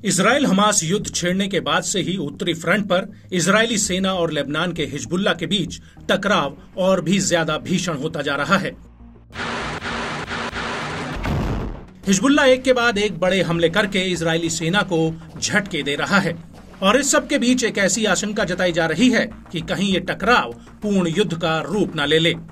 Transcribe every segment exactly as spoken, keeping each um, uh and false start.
Israel Hamas युद्ध छेड़ने के बाद से ही उत्तरी फ्रंट पर इजरायली सेना और लेबनान के हिजबुल्ला के बीच टकराव और भी ज्यादा भीषण होता जा रहा है। हिजबुल्ला एक के बाद एक बड़े हमले करके इजरायली सेना को झटके दे रहा है और इस सब के बीच एक ऐसी आशंका जताई जा रही है कि कहीं ये टकराव पूर्ण युद्ध का रूप न ले ले।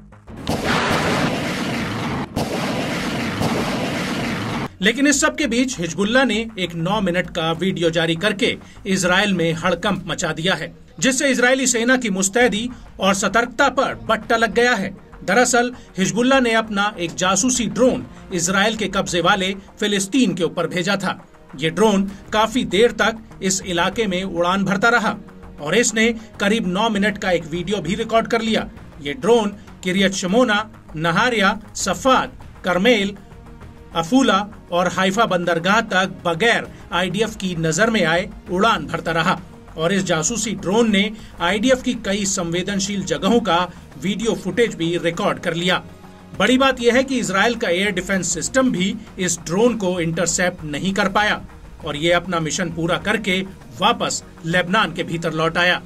लेकिन इस सब के बीच हिजबुल्ला ने एक नौ मिनट का वीडियो जारी करके इजराइल में हड़कंप मचा दिया है, जिससे इजरायली सेना की मुस्तैदी और सतर्कता पर बट्टा लग गया है। दरअसल हिजबुल्ला ने अपना एक जासूसी ड्रोन इजराइल के कब्जे वाले फिलिस्तीन के ऊपर भेजा था। ये ड्रोन काफी देर तक इस इलाके में उड़ान भरता रहा और इसने करीब नौ मिनट का एक वीडियो भी रिकॉर्ड कर लिया। ये ड्रोन किरियत शमोना, नहारिया, सफाद, करमेल, अफूला और हाइफा बंदरगाह तक बगैर आईडीएफ की नजर में आए उड़ान भरता रहा और इस जासूसी ड्रोन ने आईडीएफ की कई संवेदनशील जगहों का वीडियो फुटेज भी रिकॉर्ड कर लिया। बड़ी बात यह है कि इजराइल का एयर डिफेंस सिस्टम भी इस ड्रोन को इंटरसेप्ट नहीं कर पाया और ये अपना मिशन पूरा करके वापस लेबनान के भीतर लौट आया।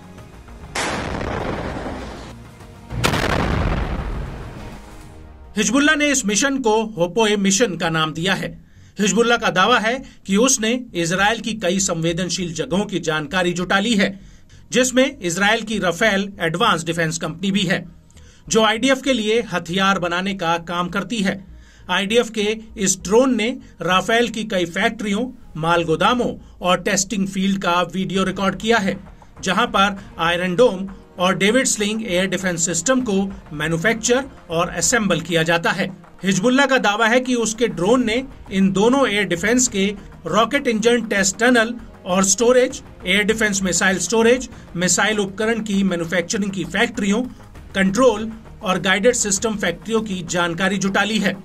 हिजबुल्ला ने इस मिशन को होपोए मिशन का नाम दिया है। हिजबुल्ला का दावा है कि उसने इजराइल की कई संवेदनशील जगहों की जानकारी जुटा ली है, जिसमें इजराइल की राफेल एडवांस डिफेंस कंपनी भी है, जो आईडीएफ के लिए हथियार बनाने का काम करती है। आईडीएफ के इस ड्रोन ने राफेल की कई फैक्ट्रियों, माल गोदामों और टेस्टिंग फील्ड का वीडियो रिकॉर्ड किया है, जहां पर आयरन डोम और David sling air defence system को मैन्युफैक्चर और असेंबल किया जाता है। हिजबुल्ला का दावा है कि उसके ड्रोन ने इन दोनों एयर डिफेंस के रॉकेट इंजन टेस्ट टनल और storage, air defence missile storage, missile उपकरण की मैन्युफैक्चरिंग की फैक्ट्रियों, कंट्रोल और गाइडेड सिस्टम फैक्ट्रियों की जानकारी जुटा ली है।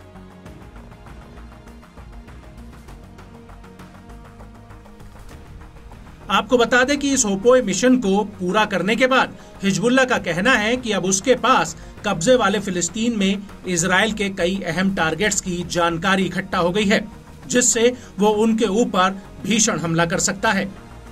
आपको बता दें कि इस होपोए मिशन को पूरा करने के बाद हिजबुल्ला का कहना है कि अब उसके पास कब्जे वाले फिलिस्तीन में इजराइल के कई अहम टारगेट्स की जानकारी इकट्ठा हो गई है, जिससे वो उनके ऊपर भीषण हमला कर सकता है।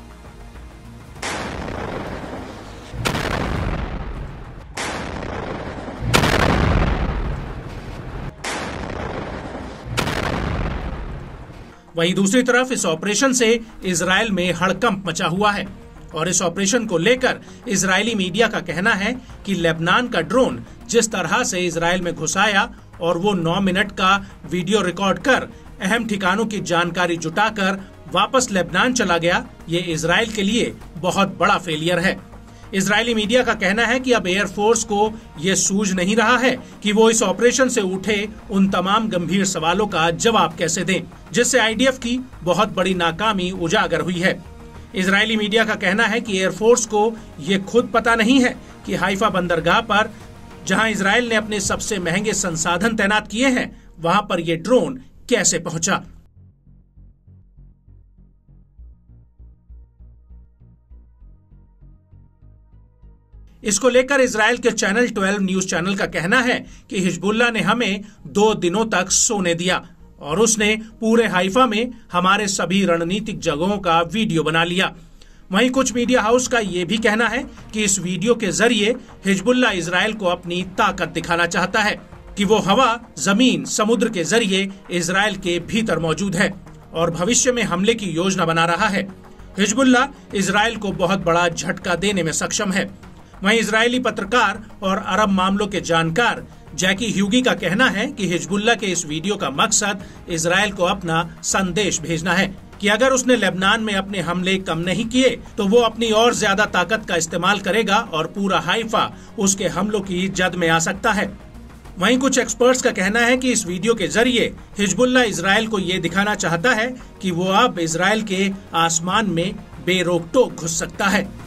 वहीं दूसरी तरफ इस ऑपरेशन से इजराइल में हड़कंप मचा हुआ है और इस ऑपरेशन को लेकर इजरायली मीडिया का कहना है कि लेबनान का ड्रोन जिस तरह से इजराइल में घुस आया और वो नौ मिनट का वीडियो रिकॉर्ड कर अहम ठिकानों की जानकारी जुटाकर वापस लेबनान चला गया, ये इजराइल के लिए बहुत बड़ा फेलियर है। इजरायली मीडिया का कहना है कि अब एयरफोर्स को ये सूझ नहीं रहा है कि वो इस ऑपरेशन से उठे उन तमाम गंभीर सवालों का जवाब कैसे दें, जिससे आईडीएफ की बहुत बड़ी नाकामी उजागर हुई है। इजरायली मीडिया का कहना है कि एयरफोर्स को ये खुद पता नहीं है कि हाइफा बंदरगाह पर, जहां इजराइल ने अपने सबसे महंगे संसाधन तैनात किए हैं, वहां पर यह ड्रोन कैसे पहुंचा। इसको लेकर इजराइल के चैनल ट्वेल्व न्यूज चैनल का कहना है कि हिजबुल्ला ने हमें दो दिनों तक सोने दिया और उसने पूरे हाइफा में हमारे सभी रणनीतिक जगहों का वीडियो बना लिया। वहीं कुछ मीडिया हाउस का ये भी कहना है कि इस वीडियो के जरिए हिजबुल्ला इजराइल को अपनी ताकत दिखाना चाहता है कि वो हवा, जमीन, समुद्र के जरिए इजराइल के भीतर मौजूद है और भविष्य में हमले की योजना बना रहा है। हिजबुल्ला इजराइल को बहुत बड़ा झटका देने में सक्षम है। वहीं इजरायली पत्रकार और अरब मामलों के जानकार जैकी ह्यूगी का कहना है कि हिजबुल्ला के इस वीडियो का मकसद इजराइल को अपना संदेश भेजना है कि अगर उसने लेबनान में अपने हमले कम नहीं किए तो वो अपनी और ज्यादा ताकत का इस्तेमाल करेगा और पूरा हाइफा उसके हमलों की जद में आ सकता है। वहीं कुछ एक्सपर्ट्स का कहना है कि इस वीडियो के जरिए हिजबुल्ला इजराइल को ये दिखाना चाहता है कि वो अब इजराइल के आसमान में बेरोक टोक घुस सकता है।